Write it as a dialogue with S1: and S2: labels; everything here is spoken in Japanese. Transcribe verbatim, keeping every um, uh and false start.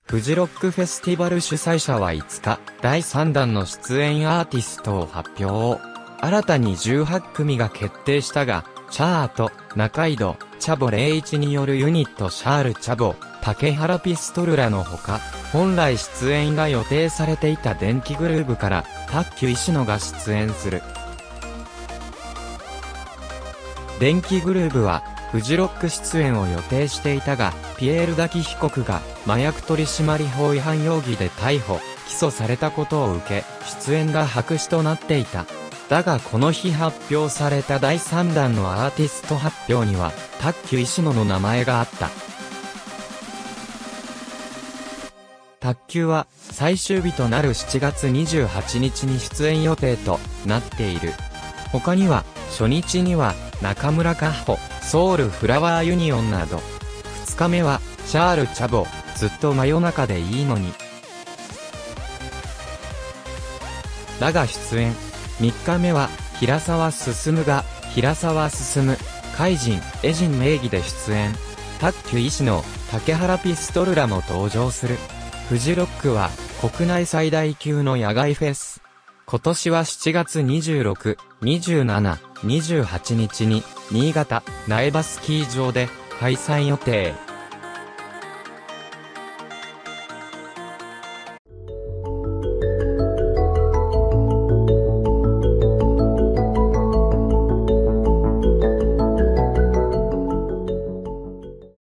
S1: フジロックフェスティバル主催者はいつか、だいさんだんの出演アーティストを発表。新たにじゅうはちくみが決定したが、チャート、中井戸、チャボゼロいちによるユニットシャールチャボ、竹原ピストルらのほか、本来出演が予定されていた電気グルーヴから、タッキュ石野が出演する。電気グルーヴは、フジロック出演を予定していたが、ピエール瀧被告が麻薬取締法違反容疑で逮捕、起訴されたことを受け、出演が白紙となっていた。だがこの日発表されただいさんだんのアーティスト発表には、タッキュ石野の名前があった。タッキュは、最終日となるしちがつにじゅうはちにちに出演予定となっている。他には、初日には、中村佳穂、ソウルフラワーユニオンなど。ふつかめは、シャールチャボ、ずっと真夜中でいいのに。だが出演。みっかめは、平沢進が、平沢進、カイジン、エジン名義で出演。タッキュ石野、竹原ピストルらも登場する。フジロックは、国内最大級の野外フェス。今年はしちがつにじゅうろく、にじゅうなな、にじゅうはちにちに、新潟、苗場スキー場で開催予定。